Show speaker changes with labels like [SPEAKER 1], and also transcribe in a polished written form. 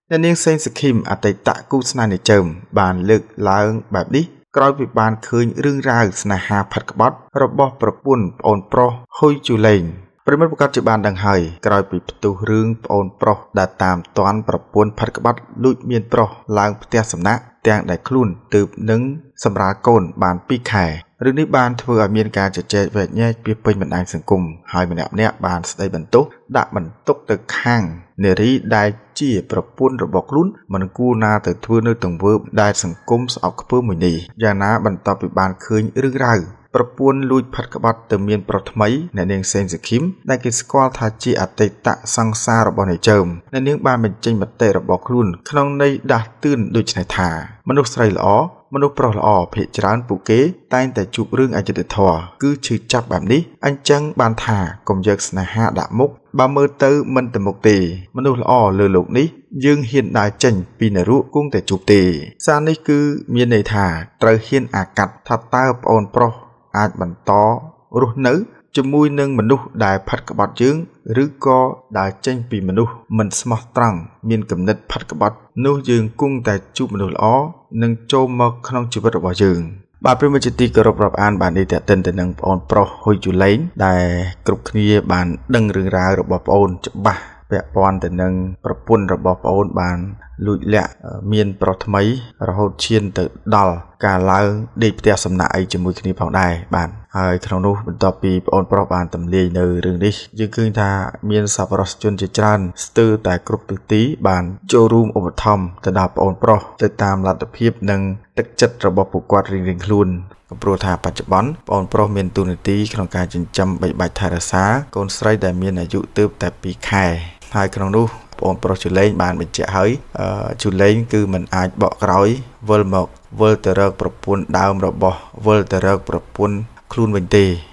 [SPEAKER 1] អ្នកនាងសេងសុខីមអតីតគូស្នេហ៍នៃចើមបានលើកឡើងបែបនេះក្រោយពីបានឃើញរឿងរ៉ាវស្នេហាផាត់ក្បត់របស់ប្រពន្ធប្អូនប្រុសហ៊ុយជូលេងប្រិមត្តប្រកាសជាបានដឹងហើយក្រោយពីផ្ទុះរឿងប្អូនប្រុសដែលតាមទាន់ប្រពន្ធផាត់ក្បត់លួចមានប្រុសឡើងផ្ទះសំណាក់ទាំងដែលខ្លួនទើបនឹងសម្រាលកូនបាន2ខែរឿងនេះបានធ្វើឲ្យមានការជជែកវែកញែកពីពេញបណ្ដាញសង្គមហើយម្នាក់បានស្ដីបន្ទោសដាក់បន្ទុកទៅខាងនារីដែលជាប្រពន្ធរបស់ខ្លួនមិនគួរណាទៅធ្វើនៅទង្វើដែលសង្គមស្អប់ខ្ពើមមួយនេះយ៉ាងណាបន្ទាប់ពីបានឃើញរឿងរ៉ាវប្រពន្ធលួចផាត់ក្បត់ទៅមានប្រុសថ្មីអ្នកនាងសេងសុខីមដែលគេស្គាល់ថាជាអតីតសង្សាររបស់អ្នកចើមអ្នកនាងបានបញ្ចេញមតិរបស់ខ្លួនក្នុងន័យដាស់តឿនដូចនេះថាមនុស្សស្រីល្អមនុស្សប្រុសល្អភាគច្រើនពួកគេតែងតែជួបរឿងអយុត្តិធម៌គឺឈឺចាប់បែបនេះអញ្ចឹងបានថាកុំយកស្នេហាដាក់មុខបើមើលទៅមិនទៅមុខទេមនុស្សល្អលើលោកនេះយើងហ៊ានដើរចេញពីនរកគង់តែជួបទេសារនេះគឺមានន័យថាត្រូវហ៊ានអាកាត់ថាតើប្អូនប្រុសអាចបន្តរស់នៅជាមួយនឹងមនុស្សដែលផាត់ក្បត់យើងឬក៏ដើរចេញពីមនុស្សមិនស្មោះត្រង់មានគំនិតផាត់ក្បត់នោះយើងគង់តែជួបមនុស្សល្អនិងចូលមកក្នុងជីវិតរបស់យើងបាទប្រិមត្តជាទីគោរពរាប់អានបាននេះតេតិនទៅនឹងប្អូនប្រុសហ៊ុយជូលេងដែលគ្រប់គ្នាបានដឹងរឿងរ៉ាវរបស់ប្អូនច្បាស់ពាក់ព័ន្ធទៅនឹងប្រពន្ធរបស់ប្អូនបានលួចលាក់មានប្រុសថ្មីរហូតឈានទៅដល់ការឡើងដេកផ្ទះសំណាក់អីជាមួយគ្នាផងដែរបាទហើយក្នុងនោះបន្ទាប់ពីប្អូនប្រុសបានទម្លាយនៅរឿងនេះយើងឃើញថាមានសប្បុរសជនជាច្រើនស្ទើរតែគ្រប់ទិសទីបានចូលរួមឧបត្ថម្ភទៅដល់ប្អូនប្រុសទៅតាមលទ្ធភាពនិងទឹកចិត្តរបស់ពួកគាត់រៀងៗខ្លួនព្រោះថាបច្ចុប្បន្នប្អូនប្រុសមានតួនាទីក្នុងការចិញ្ចឹមបីបាច់ថែរក្សាកូនស្រីដែលមានអាយុទើបតែ2ខែហើយក្នុងនោះប្អូនប្រុសជូលេងបានបញ្ជាក់ហើយជូលេងគឺមិនអាចបកក្រោយវិលទៅរកប្រពន្ធដើមរបស់វិលទៅរកប្រពន្ធខ្លួនវិញទេ